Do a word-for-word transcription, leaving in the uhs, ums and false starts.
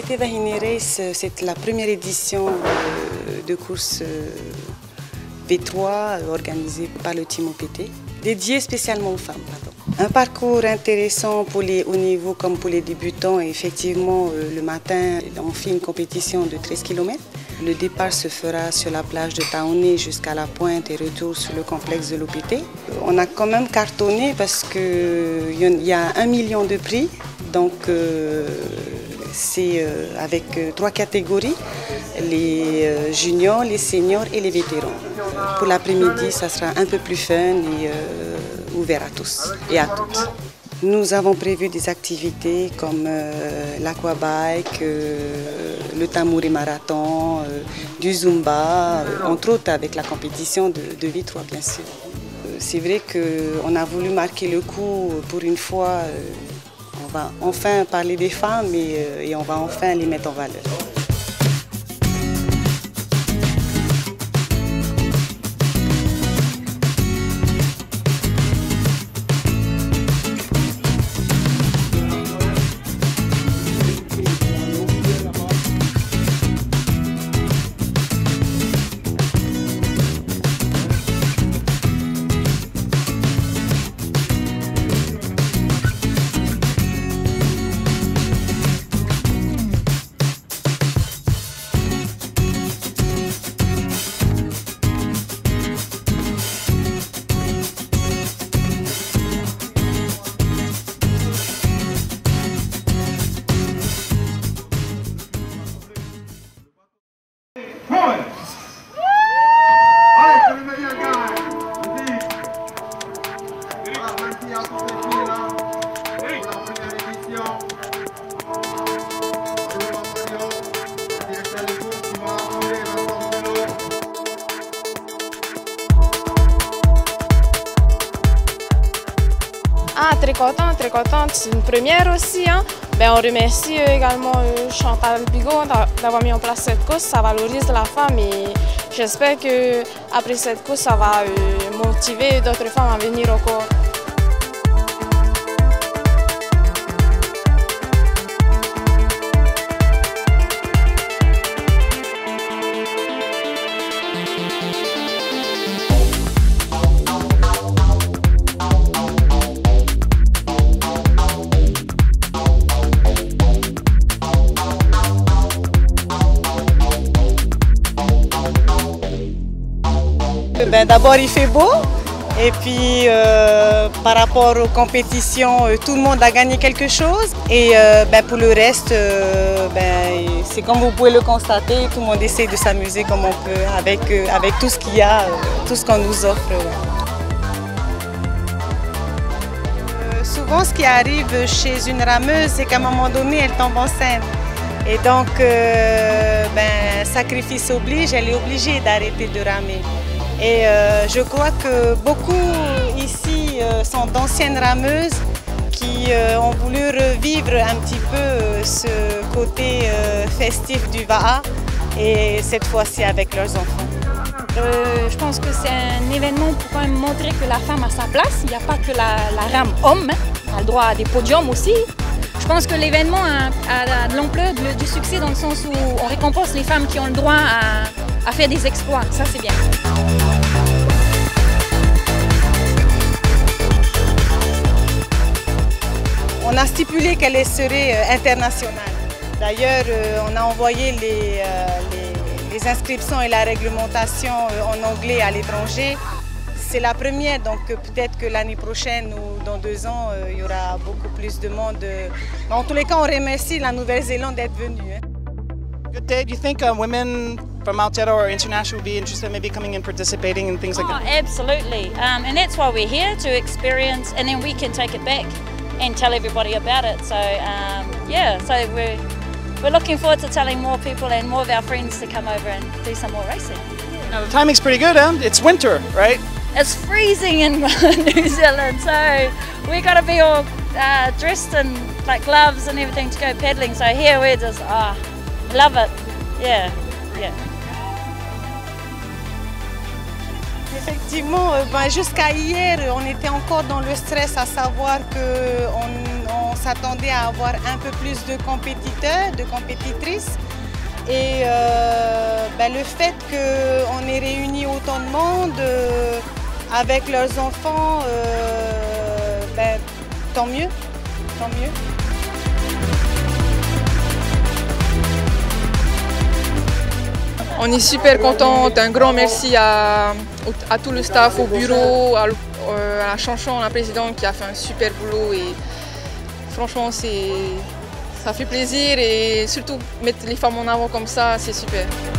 P Vahine Race, c'est la première édition de course V trois organisée par le Team O P T, dédiée spécialement aux femmes. Pardon. Un parcours intéressant pour les hauts niveaux comme pour les débutants. Effectivement, le matin, on fait une compétition de treize kilomètres. Le départ se fera sur la plage de Taoné jusqu'à la pointe et retour sur le complexe de l'O P T. On a quand même cartonné parce qu'il y a un million de prix. Donc, euh, c'est euh, avec euh, trois catégories, les euh, juniors, les seniors et les vétérans. Pour l'après-midi, ça sera un peu plus fun et euh, ouvert à tous et à toutes. Nous avons prévu des activités comme euh, l'aquabike, euh, le tamouri marathon, euh, du zumba, euh, entre autres avec la compétition de, de V trois bien sûr. Euh, C'est vrai qu'on a voulu marquer le coup pour une fois. Euh, On va enfin parler des femmes et, et on va enfin les mettre en valeur. Ah, très contente, très contente. C'est une première aussi. Hein. Ben, on remercie euh, également euh, Chantal Bigot d'avoir mis en place cette course. Ça valorise la femme et j'espère qu'après cette course, ça va euh, motiver d'autres femmes à venir encore. Ben, d'abord il fait beau et puis euh, par rapport aux compétitions, euh, tout le monde a gagné quelque chose et euh, ben, pour le reste, euh, ben, c'est comme vous pouvez le constater, tout le monde essaie de s'amuser comme on peut avec, euh, avec tout ce qu'il y a, euh, tout ce qu'on nous offre. Euh, souvent ce qui arrive chez une rameuse, c'est qu'à un moment donné, elle tombe enceinte. Et donc, euh, ben, sacrifice oblige, elle est obligée d'arrêter de ramer. Et euh, je crois que beaucoup ici euh, sont d'anciennes rameuses qui euh, ont voulu revivre un petit peu euh, ce côté euh, festif du Va'a et cette fois-ci avec leurs enfants. Euh, je pense que c'est un événement pour quand même montrer que la femme a sa place. Il n'y a pas que la, la rame homme, hein. Elle a le droit à des podiums aussi. Je pense que l'événement a, a, a de l'ampleur, du succès dans le sens où on récompense les femmes qui ont le droit à, à faire des exploits. Ça, c'est bien. On a stipulé qu'elle serait internationale. D'ailleurs, on a envoyé les, les, les inscriptions et la réglementation en anglais à l'étranger. C'est la première, donc peut-être que l'année prochaine ou dans deux ans, il y aura beaucoup plus de monde. En tous les cas, on remercie la Nouvelle-Zélande d'être venue. Good day. Do you think uh, women from Aotearoa or international would be interested in maybe coming and participating in things like oh, that? Absolutely, um, and that's why we're here, to experience, and then we can take it back and tell everybody about it. So um, yeah, so we're, we're looking forward to telling more people and more of our friends to come over and do some more racing. Now the timing's pretty good, huh? It's winter, right? It's freezing in New Zealand, so we got to be all uh, dressed in like gloves and everything to go paddling. So here we're just, ah, oh, love it, yeah, yeah. Effectivement, ben jusqu'à hier, on était encore dans le stress, à savoir qu'on s'attendait à avoir un peu plus de compétiteurs, de compétitrices. Et euh, ben, le fait qu'on ait réuni autant de monde euh, avec leurs enfants, euh, ben, tant mieux, tant mieux. On est super contente, un grand merci à, à tout le staff, au bureau, à, à la Chanchon, la présidente qui a fait un super boulot et franchement ça fait plaisir et surtout mettre les femmes en avant comme ça, c'est super.